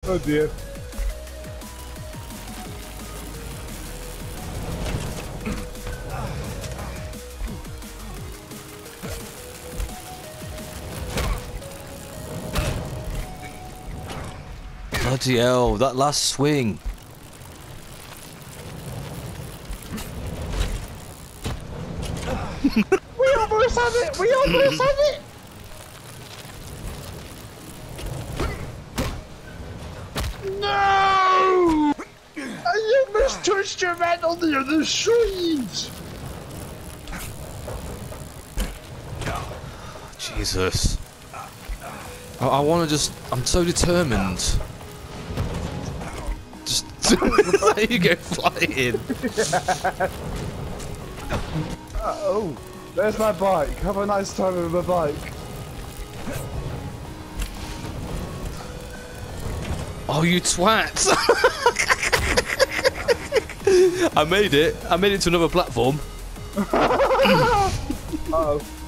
Oh dear. Bloody hell, that last swing. We almost had it! We almost had it! No! I almost touched your man on the other side! Jesus. I want to just... I'm so determined. Just... there you go, flying. Oh, there's my bike. Have a nice time with my bike. Oh, you twat. I made it. I made it to another platform. Uh oh.